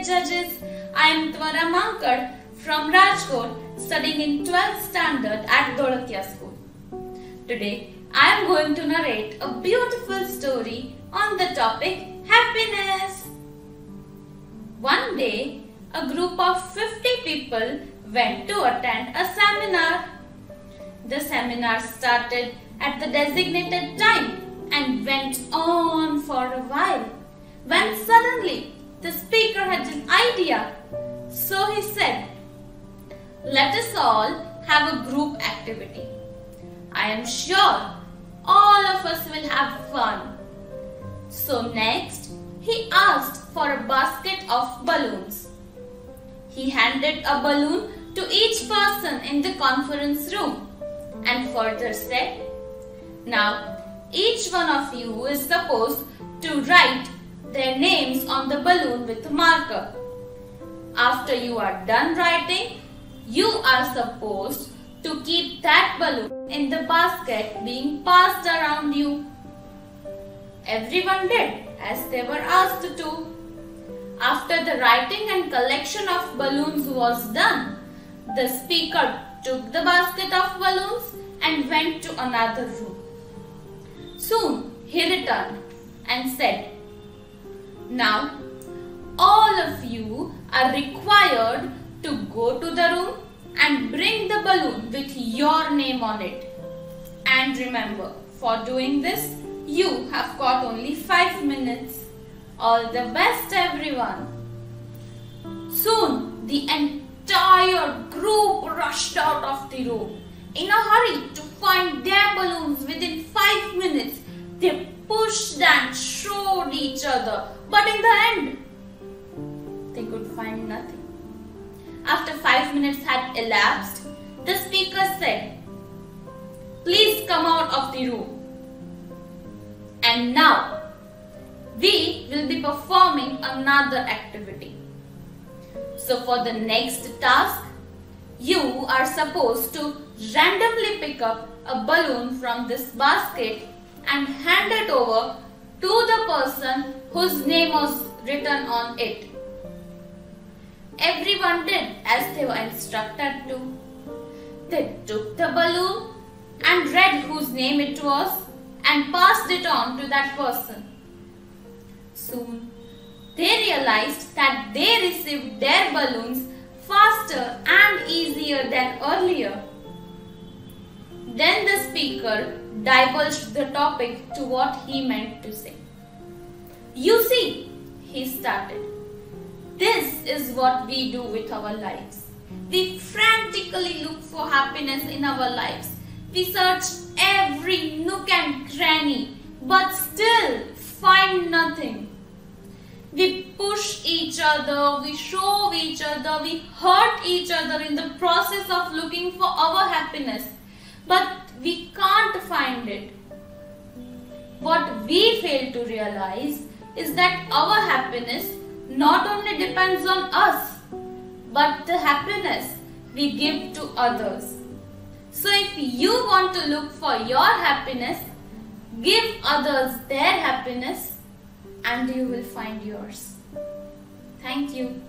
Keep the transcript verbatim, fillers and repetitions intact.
judges. I am Twara Mankad from Rajkot, studying in twelfth standard at Dholatya School. Today, I am going to narrate a beautiful story on the topic happiness. One day, a group of fifty people went to attend a seminar. The seminar started at the designated time and went on for a while, when suddenly the speaker had an idea. So he said, "Let us all have a group activity. I am sure all of us will have fun." So next, he asked for a basket of balloons. He handed a balloon to each person in the conference room and further said, "Now, each one of you is supposed to write their names on the balloon with a marker. After you are done writing, you are supposed to keep that balloon in the basket being passed around you." Everyone did as they were asked to. After the writing and collection of balloons was done, the speaker took the basket of balloons and went to another room. Soon he returned and said, "Now all of you are required to go to the room and bring the balloon with your name on it. And remember, for doing this, you have got only five minutes. All the best, everyone." Soon the entire group rushed out of the room in a hurry to find their balloons. Within five minutes, they pushed and shoved each other, but in the end, they could find nothing. After five minutes had elapsed, the speaker said, "Please come out of the room. And now, we will be performing another activity. So for the next task, you are supposed to randomly pick up a balloon from this basket and hand it over to the person whose name was written on it." Everyone did as they were instructed to. They took the balloon and read whose name it was and passed it on to that person. Soon, they realized that they received their balloons faster and easier than earlier. Then the speaker divulged the topic to what he meant to say. "You see," he started, "this is what we do with our lives. We frantically look for happiness in our lives. We search every nook and cranny, but still find nothing. We push each other, we shove each other, we hurt each other in the process of looking for our happiness, but we can't find it. What we fail to realize is that our happiness not only depends on us, but the happiness we give to others. So if you want to look for your happiness, give others their happiness and you will find yours." Thank you.